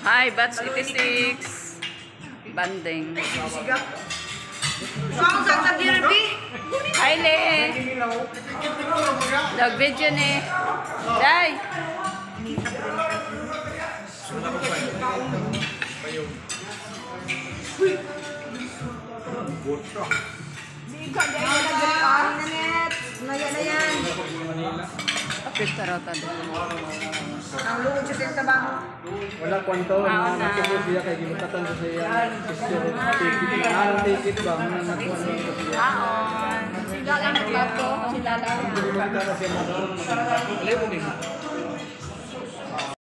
Hi, batch 86. Banding. Saan sa Derby? Hi, Le. Nag-video ni. Day. Naya na yan. Kapit tarata doon. Ang lugod siya sa trabaho. Wala kwanto, natubos siya kay gimutatan sa siya. Ticket, anong ticket ba? Anong nakuha niya siya? Sila lang nagbato. Sila lang. Hindi mo kita na siya mo.